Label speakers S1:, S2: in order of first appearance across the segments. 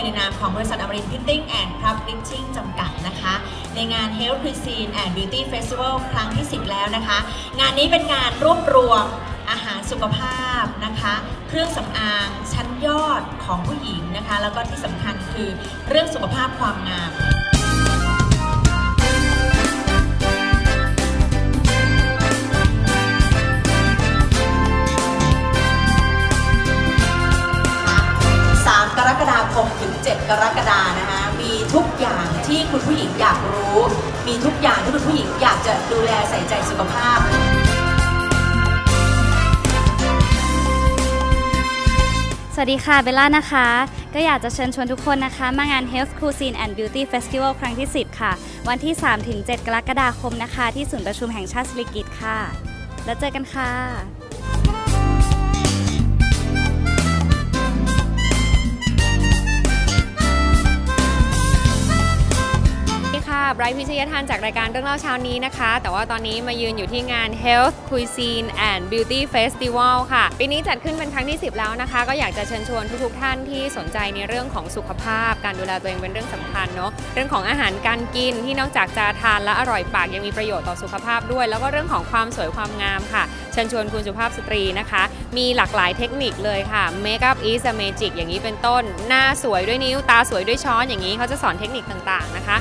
S1: ในนามของบริษัทอมรินทร์ Printing and Publishing จำกัดนะคะในงาน Health Cuisine and Beauty Festival ครั้งที่ 10 แล้วนะคะงานนี้เป็นการรวบรวมอาหารสุขภาพนะคะเครื่องสำอางชั้นยอดของผู้หญิงนะคะแล้วก็ที่สำคัญคือเรื่องสุขภาพความงาม3 กรกฎาคมถึง 7 กรกฎาคมนะคะมีทุกอย่างที่คุณผู้หญิงอยากรู้มีทุกอย่างที่คุณผู้หญิงอยากจะดูแลใส่ใจสุขภาพ
S2: สวัสดีค่ะเบลล่านะคะก็อยากจะเชิญชวนทุกคนนะคะมางาน Health Cuisine and Beauty Festival ครั้งที่ 10 ค่ะวันที่ 3-7 กรกฎาคมนะคะที่ศูนย์ประชุมแห่งชาติสิริกิติ์ค่ะแล้วเจอกันค่ะ
S3: ไบรท์พิชยทันจากรายการเรื่องเล่าเช้านี้นะคะแต่ว่าตอนนี้มายืนอยู่ที่งาน Health Cuisine and Beauty Festival ค่ะปีนี้จัดขึ้นเป็นครั้งที่ 10 แล้วนะคะก็อยากจะเชิญชวนทุกท่านที่สนใจในเรื่องของสุขภาพการดูแลตัวเองเป็นเรื่องสำคัญเนาะเรื่องของอาหารการกินที่นอกจากจะทานและอร่อยปากยังมีประโยชน์ต่อสุขภาพด้วยแล้วก็เรื่องของความสวยความงามค่ะเชิญชวนคุณสุภาพสตรีนะคะมีหลากหลายเทคนิคเลยค่ะ Makeup is a magic อย่างนี้เป็นต้นหน้าสวยด้วยนิ้วตาสวยด้วยช้อนอย่างนี้เขาจะสอนเทคนิคต่างๆนะคะ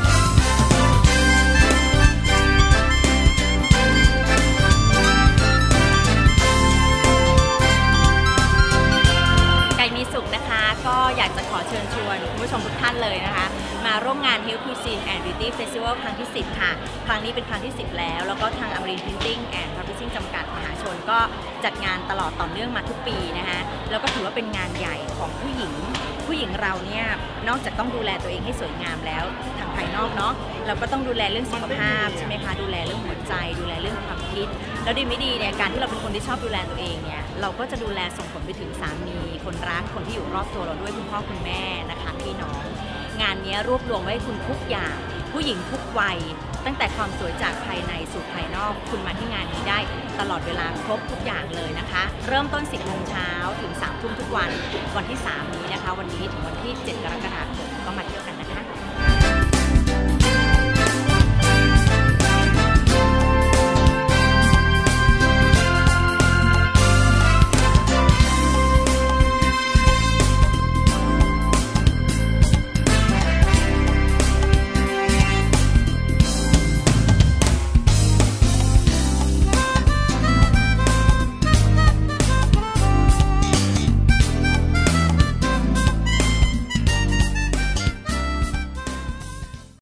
S1: มีสุขนะคะก็อยากจะขอเชิญชวนคุณผู้ชมทุกท่านเลยนะคะมาร่วมงาน Health Cuisine and Beauty Festival ครั้งที่ 10 ค่ะครั้งนี้เป็นครั้งที่ 10 แล้วก็ทางอมรินทร์ Printing and Publishing จำกัดมหาชนก็จัดงานตลอดต่อเนื่องมาทุกปีนะคะแล้วก็ถือว่าเป็นงานใหญ่ของผู้หญิงเราเนี่ยนอกจากต้องดูแลตัวเองให้สวยงามแล้วทางภายนอกเนาะเราก็ต้องดูแลเรื่องสุขภาพใช่ไหมคะดูแลเรื่องหัวใจดูแลเรื่องความคิดแล้วดีไม่ดีเนี่ยการที่เราเป็นคนที่ชอบดูแลตัวเองเนี่ยเราก็จะดูแลส่งผลไปถึงสามีคนรักคนที่อยู่รอบตัวเราด้วยคุณพ่อคุณแม่นะคะพี่น้องงานนี้รวบรวมไว้ให้คุณทุกอย่างผู้หญิงทุกวัยตั้งแต่ความสวยจากภายในสู่ภายนอกคุณมาที่งานนี้ได้ตลอดเวลาครบทุกอย่างเลยนะคะเริ่มต้น 10 โมงเช้าถึง 3 ทุ่มทุกวันที่ 3 นี้นะคะวันนี้ถึงวันที่ 7 กรกฎาคม